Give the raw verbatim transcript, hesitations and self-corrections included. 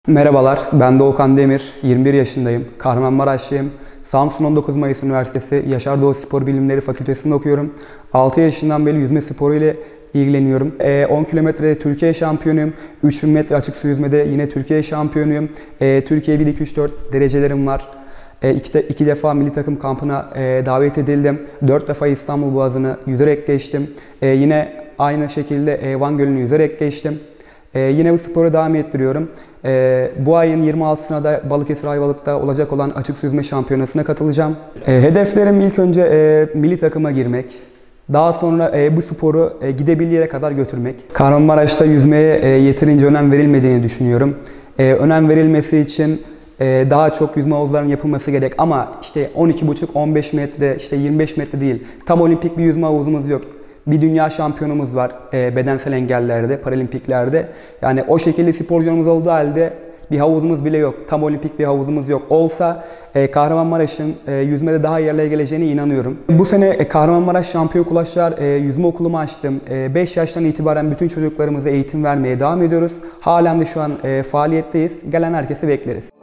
Merhabalar, ben Doğukan Demir, yirmi bir yaşındayım, Kahramanmaraşlıyım. Samsun on dokuz Mayıs Üniversitesi Yaşar Doğu Spor Bilimleri Fakültesi'nde okuyorum. altı yaşından beri yüzme sporu ile ilgileniyorum. on kilometrede Türkiye şampiyonuyum. üç bin metre açık su yüzmede yine Türkiye şampiyonuyum. Türkiye bir, iki, üç, dört derecelerim var. İki, de, iki defa milli takım kampına davet edildim. dört defa İstanbul Boğazı'nı yüzerek geçtim. Yine aynı şekilde Van Gölü'nü yüzerek geçtim. Ee, yine bu sporu devam ettiriyorum. Ee, bu ayın yirmi altısına da Balıkesir Ayvalık'ta olacak olan açık su yüzme şampiyonasına katılacağım. Ee, hedeflerim ilk önce e, milli takıma girmek. Daha sonra e, bu sporu e, gidebildiği yere kadar götürmek. Kahramanmaraş'ta yüzmeye e, yeterince önem verilmediğini düşünüyorum. E, önem verilmesi için e, daha çok yüzme havuzlarının yapılması gerek. Ama işte on iki buçuk on beş metre, işte yirmi beş metre değil. Tam olimpik bir yüzme havuzumuz yok. Bir dünya şampiyonumuz var e, bedensel engellerde, paralimpiklerde. Yani o şekilde sporcularımız olduğu halde bir havuzumuz bile yok. Tam olimpik bir havuzumuz yok. Olsa e, Kahramanmaraş'ın e, yüzmede daha iyi yerlere geleceğine inanıyorum. Bu sene e, Kahramanmaraş Şampiyon Kulaşlar e, yüzme okulumu açtım. E, beş yaştan itibaren bütün çocuklarımıza eğitim vermeye devam ediyoruz. Halen de şu an e, faaliyetteyiz. Gelen herkesi bekleriz.